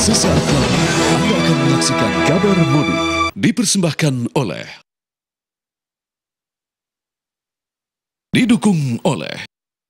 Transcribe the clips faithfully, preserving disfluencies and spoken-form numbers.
Sesaat lagi Anda akan menyaksikan kabar mudik dipersembahkan oleh didukung oleh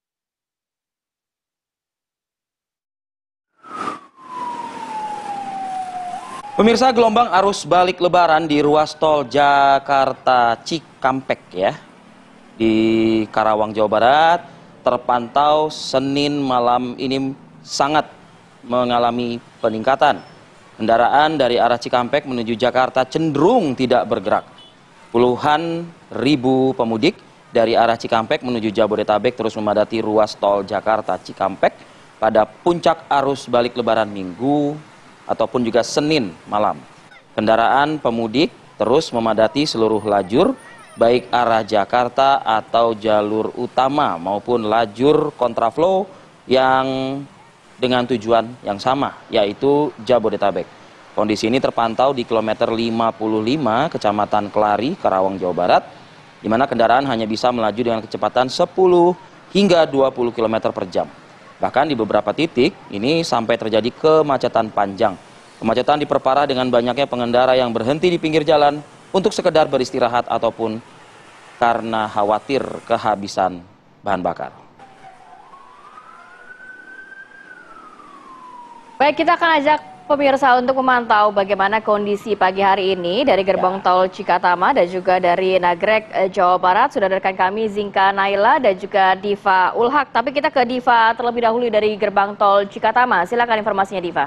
pemirsa. Gelombang arus balik lebaran di ruas tol Jakarta Cikampek ya di Karawang, Jawa Barat terpantau Senin malam ini sangat mengalami peningkatan. Kendaraan dari arah Cikampek menuju Jakarta cenderung tidak bergerak. Puluhan ribu pemudik dari arah Cikampek menuju Jabodetabek terus memadati ruas tol Jakarta Cikampek pada puncak arus balik lebaran Minggu ataupun juga Senin malam. Kendaraan pemudik terus memadati seluruh lajur, baik arah Jakarta atau jalur utama maupun lajur kontraflow yang dengan tujuan yang sama, yaitu Jabodetabek. Kondisi ini terpantau di kilometer lima puluh lima, Kecamatan Kelari, Karawang, Jawa Barat, di mana kendaraan hanya bisa melaju dengan kecepatan sepuluh hingga dua puluh kilometer per jam. Bahkan di beberapa titik ini sampai terjadi kemacetan panjang. Kemacetan diperparah dengan banyaknya pengendara yang berhenti di pinggir jalan untuk sekedar beristirahat ataupun karena khawatir kehabisan bahan bakar. Baik, kita akan ajak pemirsa untuk memantau bagaimana kondisi pagi hari ini dari gerbang tol Cikatama dan juga dari Nagrek, Jawa Barat. Sudah ada rekan kami Zinka Naila dan juga Diva Ulhak. Tapi kita ke Diva terlebih dahulu dari gerbang tol Cikatama. Silakan informasinya, Diva.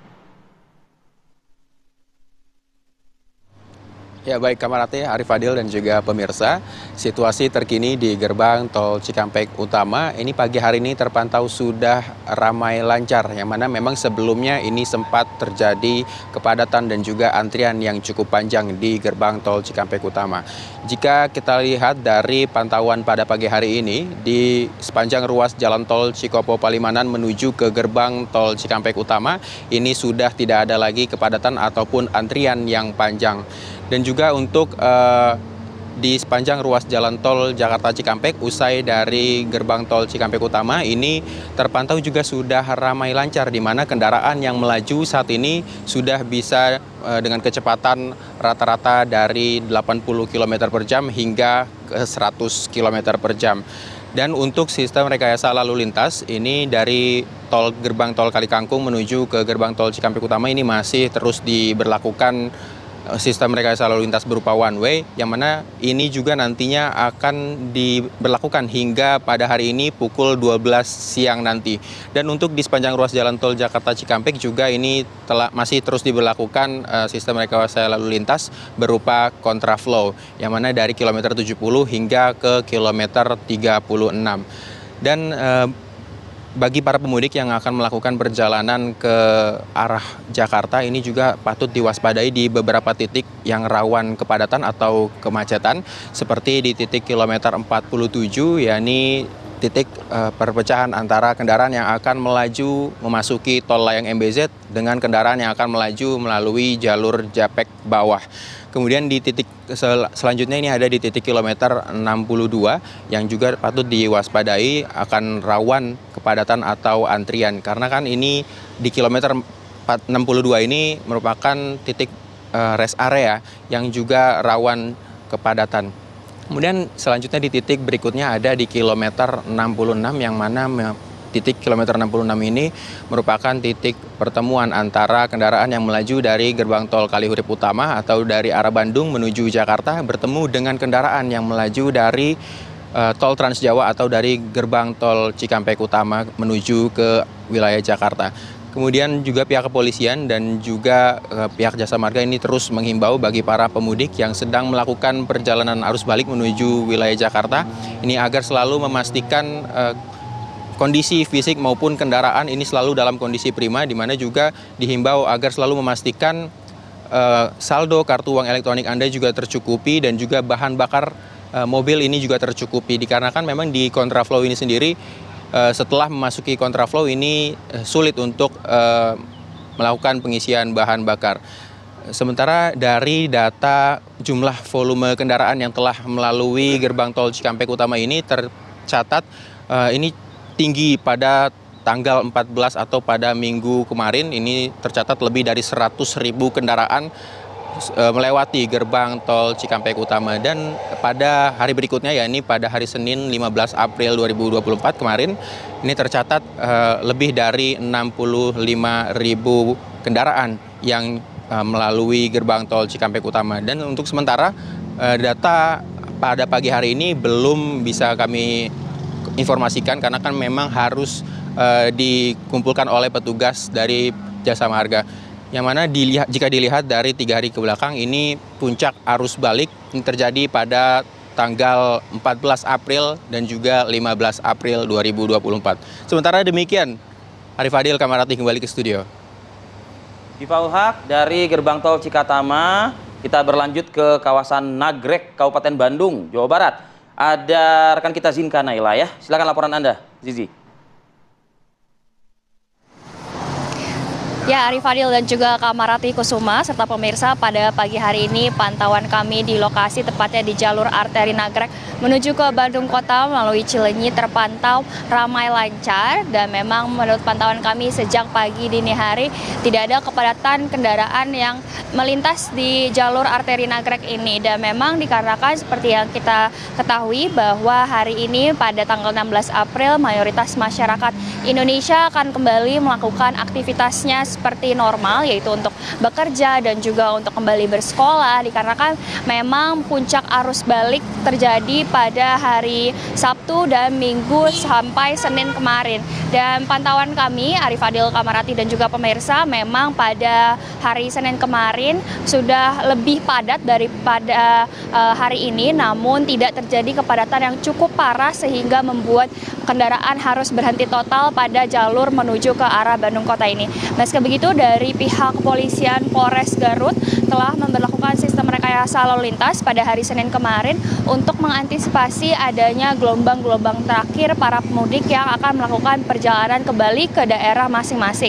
Ya baik, Kamarate, Arif Fadil dan juga pemirsa, situasi terkini di gerbang tol Cikampek Utama ini pagi hari ini terpantau sudah ramai lancar, yang mana memang sebelumnya ini sempat terjadi kepadatan dan juga antrian yang cukup panjang di gerbang tol Cikampek Utama. Jika kita lihat dari pantauan pada pagi hari ini di sepanjang ruas jalan tol Cikopo Palimanan menuju ke gerbang tol Cikampek Utama, ini sudah tidak ada lagi kepadatan ataupun antrian yang panjang. Dan juga untuk uh, di sepanjang ruas jalan tol Jakarta Cikampek usai dari gerbang tol Cikampek Utama ini terpantau juga sudah ramai lancar, di mana kendaraan yang melaju saat ini sudah bisa uh, dengan kecepatan rata-rata dari delapan puluh kilometer per jam hingga ke seratus kilometer per jam. Dan untuk sistem rekayasa lalu lintas ini dari tol gerbang tol Kalikangkung menuju ke gerbang tol Cikampek Utama ini masih terus diberlakukan sistem rekayasa lalu lintas berupa one way, yang mana ini juga nantinya akan diberlakukan hingga pada hari ini pukul dua belas siang nanti. Dan untuk di sepanjang ruas jalan tol Jakarta Cikampek juga ini telah masih terus diberlakukan uh, sistem rekayasa lalu lintas berupa kontraflow, yang mana dari kilometer tujuh puluh hingga ke kilometer tiga puluh enam. Dan uh, bagi para pemudik yang akan melakukan perjalanan ke arah Jakarta ini juga patut diwaspadai di beberapa titik yang rawan kepadatan atau kemacetan, seperti di titik kilometer empat puluh tujuh, yakni titik uh, perpecahan antara kendaraan yang akan melaju memasuki tol layang M B Z dengan kendaraan yang akan melaju melalui jalur Japek bawah. Kemudian di titik sel selanjutnya ini ada di titik kilometer enam puluh dua yang juga patut diwaspadai akan rawan kepadatan atau antrian, karena kan ini di kilometer enam puluh dua ini merupakan titik uh, rest area yang juga rawan kepadatan. Kemudian selanjutnya di titik berikutnya ada di kilometer enam puluh enam, yang mana titik kilometer enam puluh enam ini merupakan titik pertemuan antara kendaraan yang melaju dari gerbang tol Kalihurip Utama atau dari arah Bandung menuju Jakarta bertemu dengan kendaraan yang melaju dari uh, tol Trans Jawa atau dari gerbang tol Cikampek Utama menuju ke wilayah Jakarta. Kemudian juga pihak kepolisian dan juga uh, pihak jasa marga ini terus menghimbau bagi para pemudik yang sedang melakukan perjalanan arus balik menuju wilayah Jakarta ini agar selalu memastikan uh, kondisi fisik maupun kendaraan ini selalu dalam kondisi prima, di mana juga dihimbau agar selalu memastikan uh, saldo kartu uang elektronik Anda juga tercukupi dan juga bahan bakar uh, mobil ini juga tercukupi. Dikarenakan memang di kontraflow ini sendiri uh, setelah memasuki kontraflow ini uh, sulit untuk uh, melakukan pengisian bahan bakar. Sementara dari data jumlah volume kendaraan yang telah melalui gerbang tol Cikampek Utama ini tercatat uh, ini tinggi pada tanggal empat belas atau pada minggu kemarin ini tercatat lebih dari seratus ribu kendaraan melewati gerbang tol Cikampek Utama, dan pada hari berikutnya, yakni pada hari Senin lima belas April dua ribu dua puluh empat kemarin, ini tercatat uh, lebih dari enam puluh lima ribu kendaraan yang uh, melalui gerbang tol Cikampek Utama. Dan untuk sementara uh, data pada pagi hari ini belum bisa kami informasikan karena kan memang harus uh, dikumpulkan oleh petugas dari Jasa Marga. Yang mana dilihat, jika dilihat dari tiga hari ke belakang ini puncak arus balik ini terjadi pada tanggal empat belas April dan juga lima belas April dua ribu dua puluh empat. Sementara demikian, Arif Fadil, Kamarati kembali ke studio. Diva Ulhak dari gerbang tol Cikatama, kita berlanjut ke kawasan Nagrek, Kabupaten Bandung, Jawa Barat. Ada rekan kita Zinka Naila ya, silakan laporan Anda, Zizi. Ya, Arif Fadil dan juga Kamarati Kusuma serta pemirsa, pada pagi hari ini pantauan kami di lokasi tepatnya di jalur arteri Nagrek menuju ke Bandung Kota melalui Cileunyi terpantau ramai lancar, dan memang menurut pantauan kami sejak pagi dini hari tidak ada kepadatan kendaraan yang melintas di jalur arteri Nagrek ini. Dan memang dikarenakan seperti yang kita ketahui bahwa hari ini pada tanggal enam belas April mayoritas masyarakat Indonesia akan kembali melakukan aktivitasnya seperti normal, yaitu untuk bekerja dan juga untuk kembali bersekolah, dikarenakan memang puncak arus balik terjadi pada hari Sabtu dan Minggu sampai Senin kemarin. Dan pantauan kami, Arif Fadil, Kamarati dan juga pemirsa, memang pada hari Senin kemarin sudah lebih padat daripada uh, hari ini, namun tidak terjadi kepadatan yang cukup parah sehingga membuat kendaraan harus berhenti total pada jalur menuju ke arah Bandung Kota ini. Meski begitu, dari pihak kepolisian Polres Garut telah memberlakukan sistem rekayasa lalu lintas pada hari Senin kemarin untuk mengantisipasi adanya gelombang-gelombang terakhir para pemudik yang akan melakukan perjalanan kembali ke daerah masing-masing.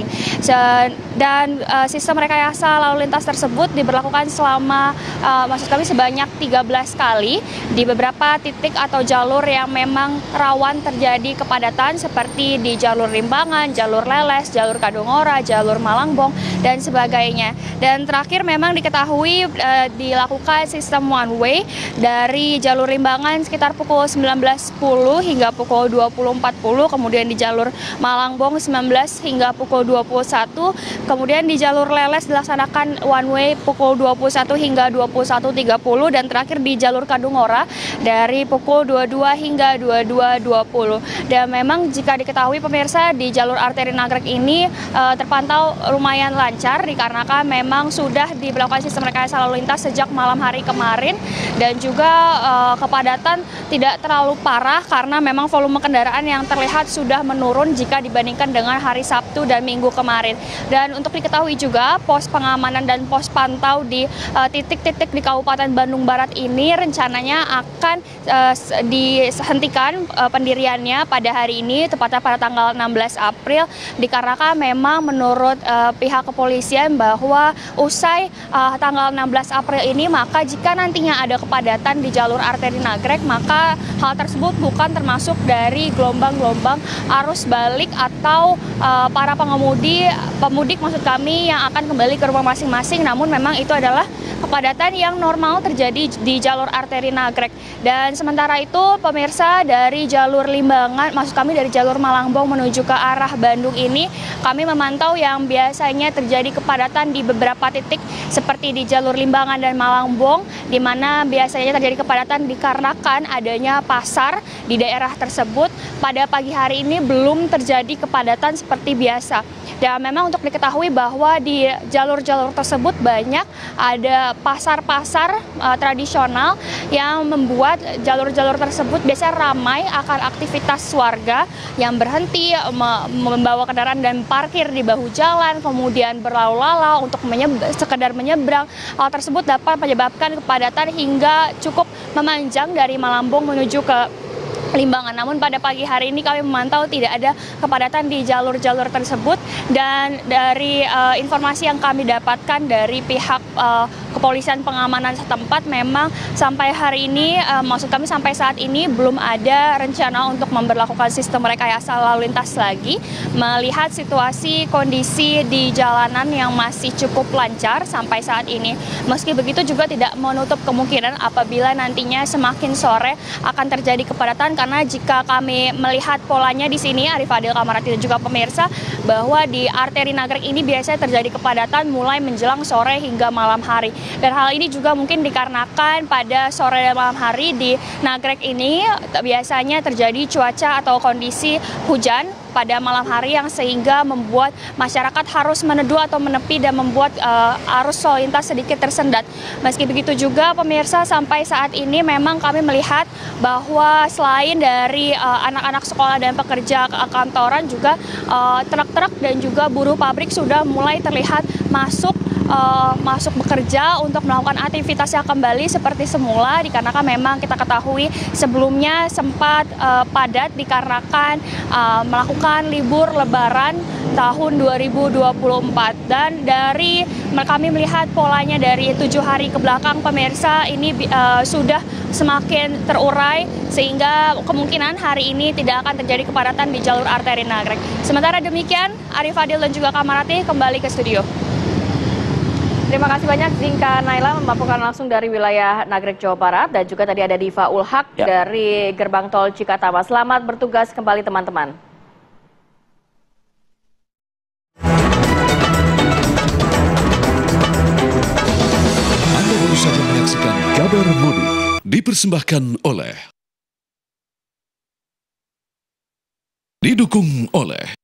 Dan uh, sistem rekayasa lalu lintas tersebut diberlakukan selama, uh, maksud kami sebanyak tiga belas kali di beberapa titik atau jalur yang memang rawan terjadi kepadatan seperti di jalur Limbangan, jalur Leles, jalur Kadungora, jalur Malangbong, dan sebagainya. Dan terakhir memang diketahui e, dilakukan sistem one way dari jalur Limbangan sekitar pukul sembilan belas sepuluh hingga pukul dua puluh empat puluh, kemudian di jalur Malangbong sembilan belas hingga pukul dua puluh satu, kemudian di jalur Leles dilaksanakan one way pukul dua puluh satu hingga dua puluh satu tiga puluh, dan terakhir di jalur Kadungora dari pukul dua puluh dua hingga dua puluh dua dua puluh. Dan memang jika diketahui pemirsa, di jalur arteri Nagrek ini e, terpantau lumayan lancar dikarenakan memang sudah diberlakukan sistem rekayasa lalu lintas sejak malam hari kemarin, dan juga e, kepadatan tidak terlalu parah karena memang volume kendaraan yang terlihat sudah menurun jika dibandingkan dengan hari Sabtu dan Minggu kemarin. Dan untuk diketahui juga, pos pengamanan dan pos pantau di titik-titik uh, di Kabupaten Bandung Barat ini rencananya akan uh, dihentikan uh, pendiriannya pada hari ini, tepatnya pada tanggal enam belas April, dikarenakan memang menurut uh, pihak kepolisian bahwa usai uh, tanggal enam belas April ini, maka jika nantinya ada kepadatan di jalur arteri Nagrek, maka hal tersebut bukan termasuk dari gelombang-gelombang arus balik atau uh, para pengemudi, pemudik maksud kami, yang akan kembali ke rumah masing-masing, namun memang itu adalah kepadatan yang normal terjadi di jalur arteri Nagrek. Dan sementara itu pemirsa, dari jalur Limbangan, maksud kami dari jalur Malangbong menuju ke arah Bandung ini, kami memantau yang biasanya terjadi kepadatan di beberapa titik seperti di jalur Limbangan dan Malangbong, di mana biasanya terjadi kepadatan dikarenakan adanya pasar di daerah tersebut. Pada pagi hari ini belum terjadi kepadatan seperti biasa. Dan memang untuk diketahui bahwa di jalur-jalur tersebut banyak ada pasar-pasar uh, tradisional yang membuat jalur-jalur tersebut biasanya ramai akan aktivitas warga yang berhenti me membawa kendaraan dan parkir di bahu jalan, kemudian berlalu-lalang untuk menyeb sekedar menyeberang. Hal tersebut dapat menyebabkan kepadatan hingga cukup memanjang dari Malangbong menuju ke Limbangan. Namun pada pagi hari ini kami memantau tidak ada kepadatan di jalur-jalur tersebut, dan dari uh, informasi yang kami dapatkan dari pihak uh, kepolisian pengamanan setempat memang sampai hari ini, uh, maksud kami sampai saat ini belum ada rencana untuk memberlakukan sistem rekayasa lalu lintas lagi, melihat situasi kondisi di jalanan yang masih cukup lancar sampai saat ini. Meski begitu juga tidak menutup kemungkinan apabila nantinya semakin sore akan terjadi kepadatan, karena jika kami melihat polanya di sini, Arif Fadil, Kamarati dan juga pemirsa, bahwa di arteri Nagrek ini biasanya terjadi kepadatan mulai menjelang sore hingga malam hari. Dan hal ini juga mungkin dikarenakan pada sore dan malam hari di Nagrek ini biasanya terjadi cuaca atau kondisi hujan pada malam hari yang sehingga membuat masyarakat harus meneduh atau menepi dan membuat uh, arus lalu lintas sedikit tersendat. Meski begitu juga pemirsa, sampai saat ini memang kami melihat bahwa selain dari anak-anak uh, sekolah dan pekerja kantoran, juga uh, truk-truk dan juga buruh pabrik sudah mulai terlihat masuk Uh, masuk bekerja untuk melakukan aktivitasnya kembali seperti semula, dikarenakan memang kita ketahui sebelumnya sempat uh, padat dikarenakan uh, melakukan libur lebaran tahun dua ribu dua puluh empat. Dan dari kami melihat polanya dari tujuh hari ke belakang pemirsa, ini uh, sudah semakin terurai sehingga kemungkinan hari ini tidak akan terjadi kepadatan di jalur arteri Nagrek. Sementara demikian, Arif Fadil dan juga Kamarati kembali ke studio. Terima kasih banyak Zinka Naila melaporkan langsung dari wilayah Nagrek, Jawa Barat, dan juga tadi ada Diva Ulhak ya, dari gerbang tol Cikatama. Selamat bertugas kembali teman-teman. Anda baru saja menyaksikan Kabar Mudik dipersembahkan oleh didukung oleh